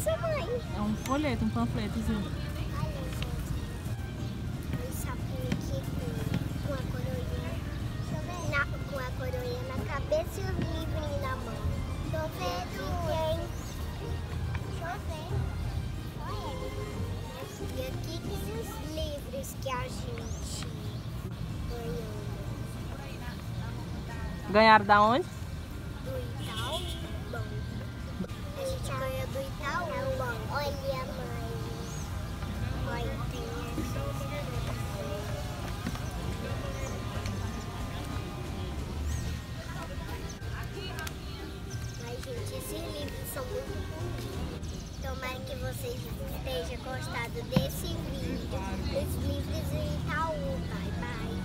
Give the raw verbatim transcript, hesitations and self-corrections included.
isso, mãe? É um folheto, um panfletozinho. Olha, gente. Um sapinho aqui com, com a coroinha. Na, com a coroinha na cabeça e o livrinho na mão. Tô vendo. Tem. Deixa eu ver. Olha. E aqui tem os livros que a gente ganhou. Ganharam da onde? Do Itaú. Bom. A gente ganhou do Itaú. Bom. Olha, mãe. Olha, tem essa. Ai, gente, esses livros são muito bonitos. Tomara que vocês estejam gostando desse vídeo. Os livros do Itaú. Bye, bye.